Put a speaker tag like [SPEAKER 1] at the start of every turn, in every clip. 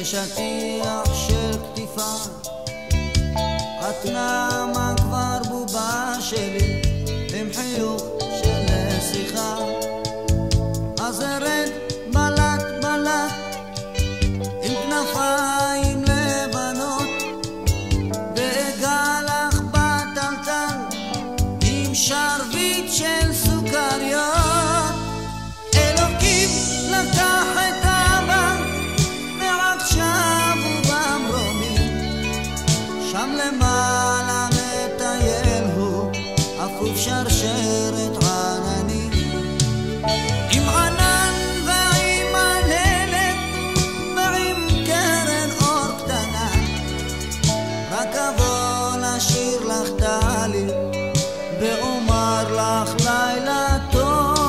[SPEAKER 1] כשטיח של כתיפה, את נעמה כבר בובה שלי עם חיוך של נסיכה. אז ארד בלט בלט עם כנפיים לבנות, ואגע לך בטלטל עם שרביט של סוכריות. אלוקים לקח את אבא ועכשיו הוא במרומים, שם למעלה מטייל הוא אפוף שרשרת עננים, עם ענן ועם עננת ועם קרן אור קטנה. רק אבוא לשיר לך טלי ואומר לך לילה טוב.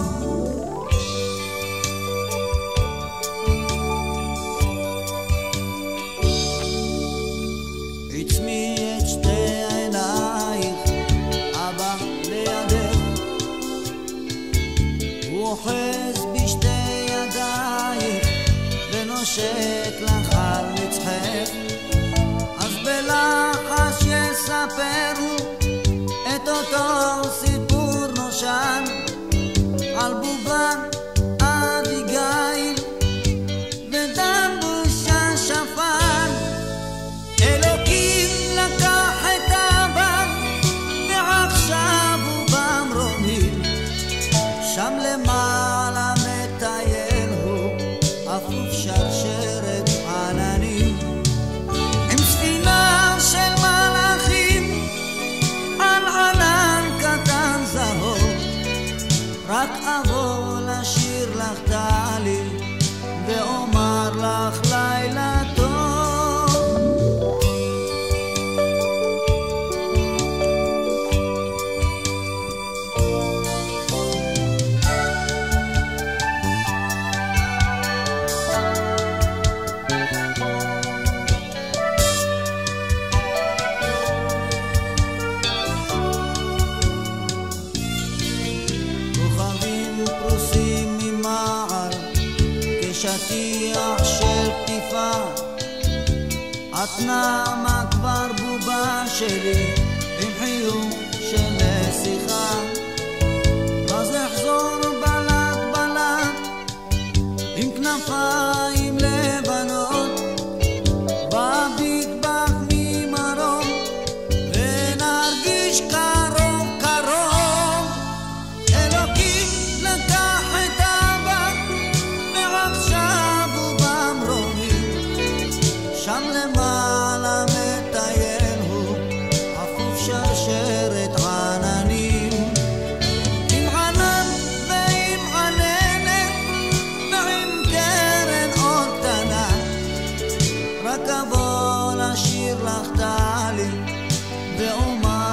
[SPEAKER 1] עצמי את שתי עינייך, אבא לידך, הוא אוחז בשתי ידייך ונושק לך על מצחך. אז בלחש יספרו את אותו סיפור נושן על בובה אביגיל ודם בושה שפן. אלוקים לקח את אבא ועכשיו הוא במרומים, שם למעלה מטייל הוא אפוף שרשרת עננים, עם ספינה של מלאכים על ענן קטן זהוב. רק אבוא לשיר לך טלי ואומר לך לילה טוב. כשטיח של כתיפה, את נעמה כבר בובה שלי עם חיוך של נסיכה. אז אחזור בלט בלט עם כנפיים לבנות, ואביט בך ממרום ונרגיש קרוב קרוב. אלוקים לקח את אבא ועכשיו הוא במרומים, שם למעלה מטייל הוא אפוף שרשרת עננים, עם ענן ועם עננת ועם קרן אור קטנה. רק אבוא לשיר לך טלי ואומר